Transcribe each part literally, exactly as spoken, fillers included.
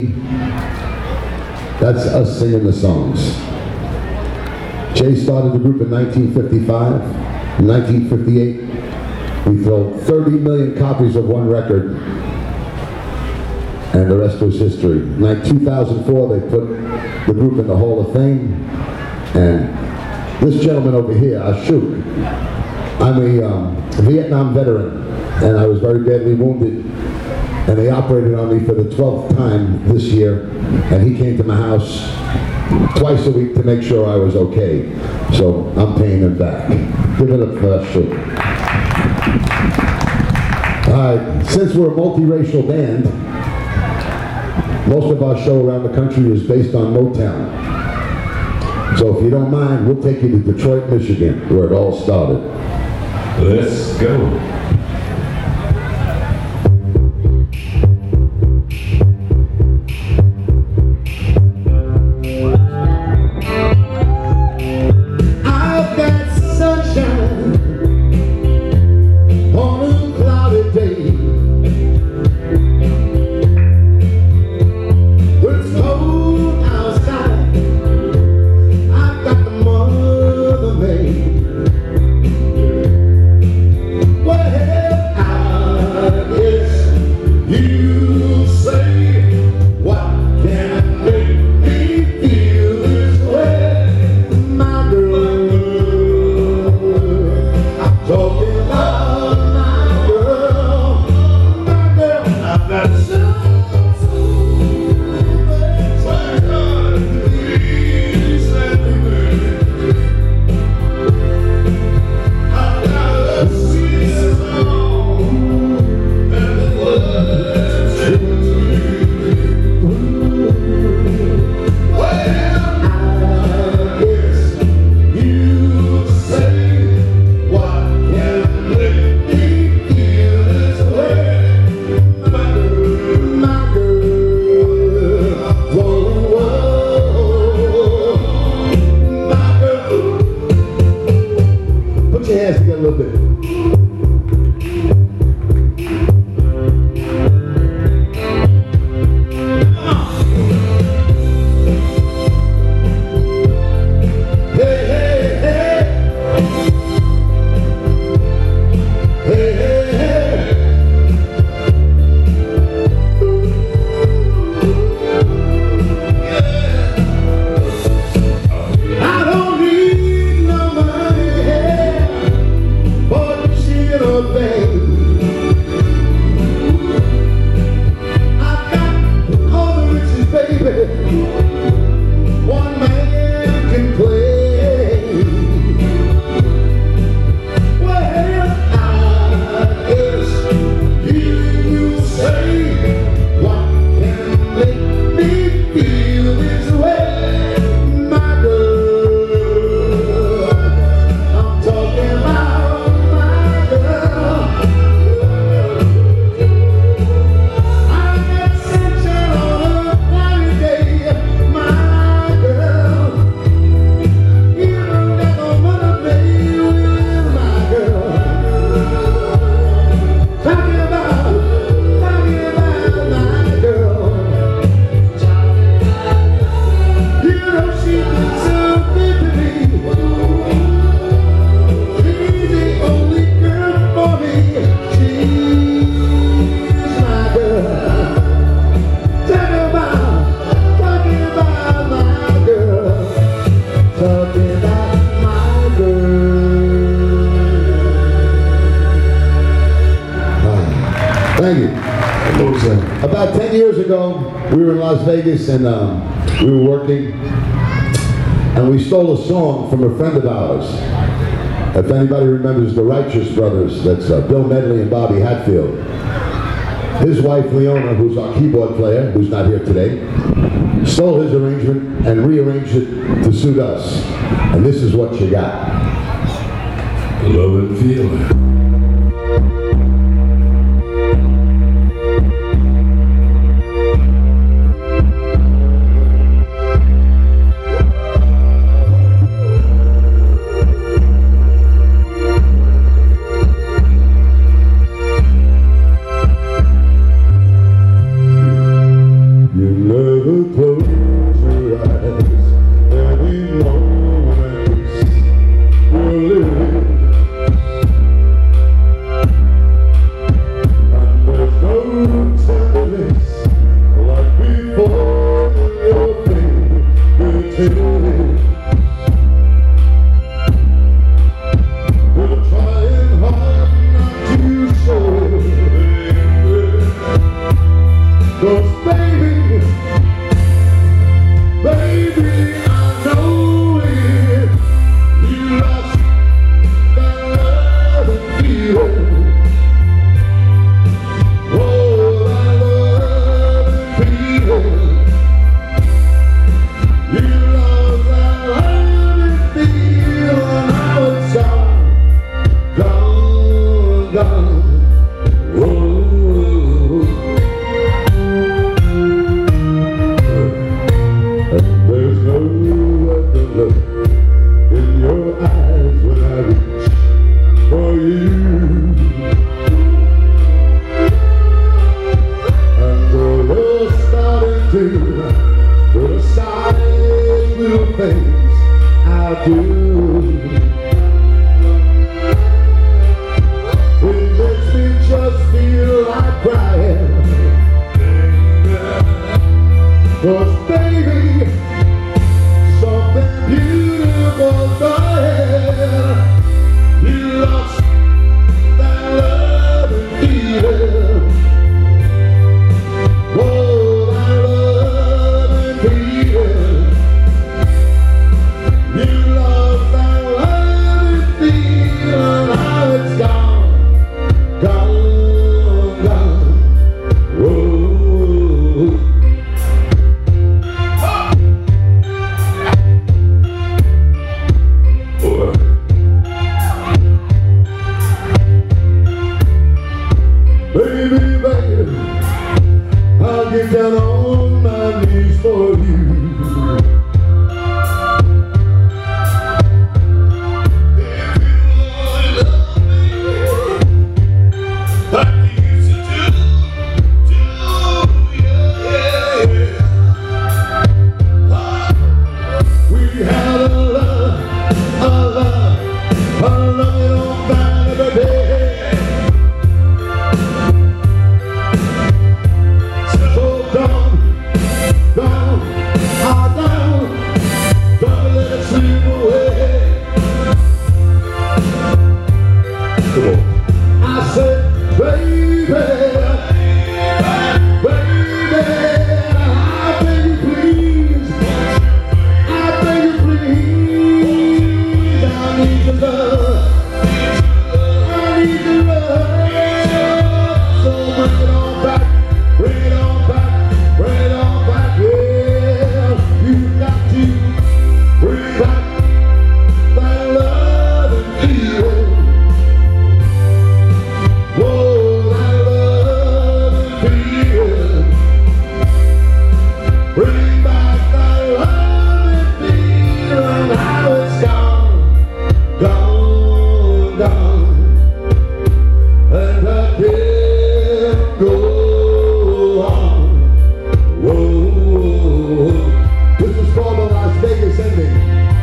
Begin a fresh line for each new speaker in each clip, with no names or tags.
That's us singing the songs. Jay started the group in nineteen fifty-five. In nineteen fifty-eight, we sold thirty million copies of one record, and the rest was history. In two thousand four, they put the group in the Hall of Fame, and this gentleman over here, Ashok, I'm a um, Vietnam veteran, and I was very badly wounded, and they operated on me for the twelfth time this year, and he came to my house twice a week to make sure I was okay. So I'm paying him back. Give it up for Ashok. All right, since we're a multiracial band, most of our show around the country is based on Motown. So if you don't mind, we'll take you to Detroit, Michigan, where it all started.
Let's go.
I've got sunshine on a cloudy day. When it's cold outside, I've got the Mother Maid. Well, I guess you say, what can make me feel this way? My girl, I'm talking about my girl, my girl. I've got some please let me live. I've got a sweet song and the words to well, I guess you say, what can make me feel this way? My girl, my girl, whoa, whoa, my girl. Put your hands together a little bit. Hey, hey, hey. Hey, hey, hey. I don't need no money for the shit or thing. I've got all the riches, baby. One man can play. Well, I guess you say, what can make me feel this way? My girl, I'm talking about my girl. I got sunshine on a cloudy day, my girl. You don't got no Mother Maid with my girl. Talking about, talking about my girl. You know she's been so good to me. She's the only girl for me. She's my girl. Talking about, talking about my girl. Talking about my girl. Thank you. About ten years ago, we were in Las Vegas and um, we were working, and we stole a song from a friend of ours. If anybody remembers the Righteous Brothers, that's uh, Bill Medley and Bobby Hatfield. His wife Leona, who's our keyboard player, who's not here today, stole his arrangement and rearranged it to suit us. And this is what you got.
Love and feeling.
You Never close your eyes any moments you're living. And there's no tenderness like before your fingertips. You're trying hard not to show it, baby. 'Cause baby, baby, I know it. You lost that love and feeling. Oh, that love and feeling. You lost that love and feeling. Now it's gone, gone, gone. Whoa. There's no other look in your eyes when I reach for you. And though you're starting to criticize little things I do, it makes me just feel like crying. 'Cause baby, something beautiful's ahead. You lost that love and feeling. Oh, that love and feeling. You lost that love and feeling. Now it's gone, gone, gone. Whoa. Baby, baby, I'll get down on my knees for you. We had a love, a love, a love on fire every day. So don't, don't, ah, don't, don't let it slip away. Come on. I said, baby, baby, I beg you please, I beg you please, I need your love, I need your love, so bring it on back, bring it on back, bring it on back, yeah, you got to bring back that love and feeling. Whoa, that love and feeling. Bring back that love and feeling. Now it's gone, gone, gone. And I can't go on. Whoa. This is called the Las Vegas ending.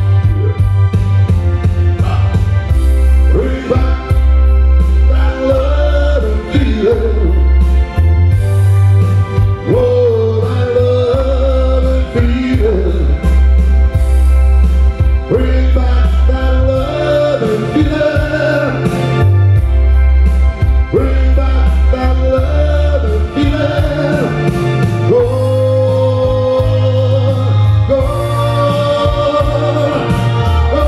Bring back that love and feeling. Whoa, that love and feeling. Bring back that love and feeling. Bring back that love and feeling. Go, go, go.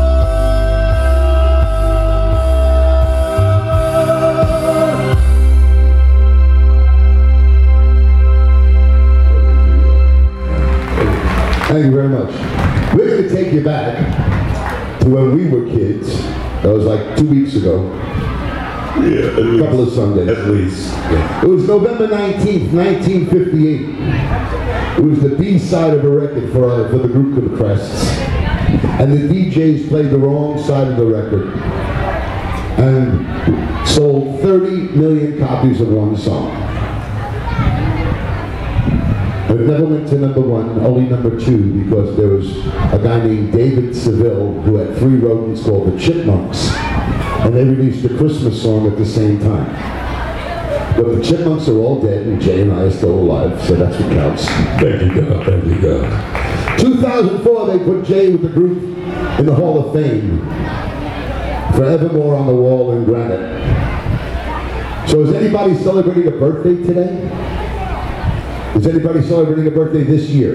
Thank you very much. We're going to take you back to when we were kids. That was like two weeks ago.
Yeah, at
A couple
least.
of Sundays.
At least.
It was November nineteenth, nineteen fifty-eight. It was the B side of a record for, uh, for the group The Crests. And the D Js played the wrong side of the record. And sold thirty million copies of one song. And But it never went to number one, only number two, because there was a guy named David Seville who had three rodents called the Chipmunks, and they released a Christmas song at the same time. But the Chipmunks are all dead, and Jay and I are still alive, so that's what counts.
Thank you, God. Thank you, God.
two thousand four, they put Jay with the group in the Hall of Fame. Forevermore on the wall in granite. So is anybody celebrating a birthday today? Is anybody celebrating a birthday this year?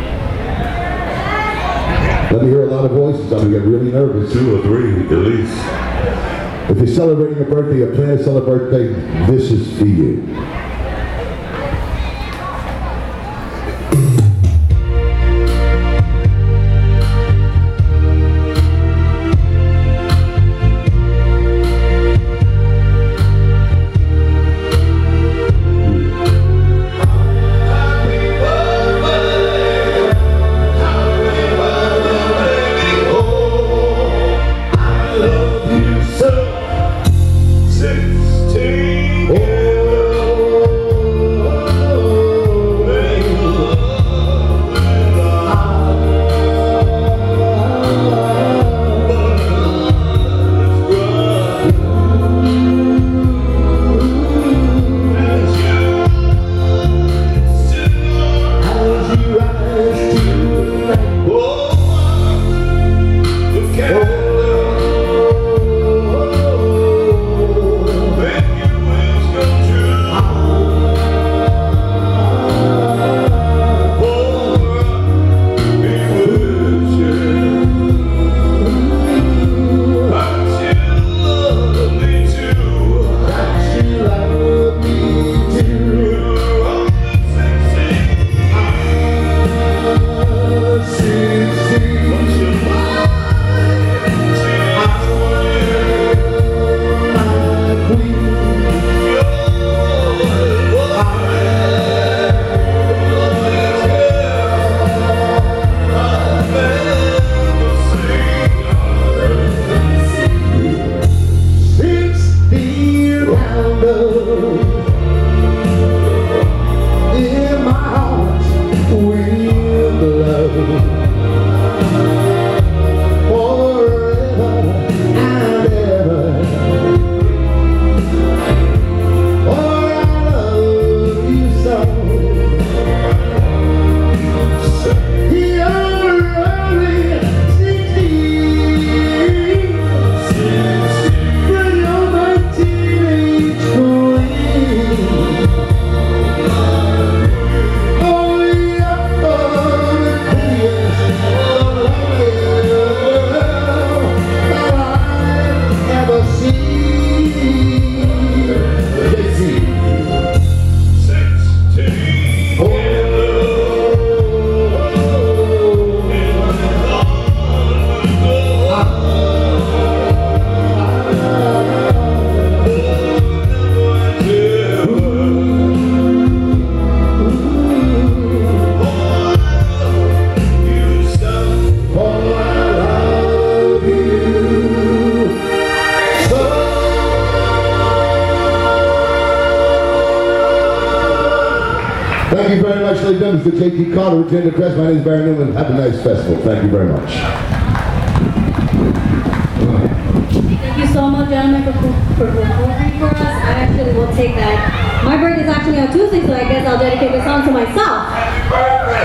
Let me hear a lot of voices. I'm going to get really nervous.
Two or three, at least.
If you're celebrating a birthday or plan to celebrate a birthday, this is for you. Thank you very much, ladies and gentlemen. Mister J T Carter, Agenda Press. My name is Barry Newman. Have a nice festival. Thank you very much.
Thank you so much, gentlemen, for, for performing for us. I actually will take that. My birthday is actually on Tuesday, so I guess I'll dedicate this song to myself.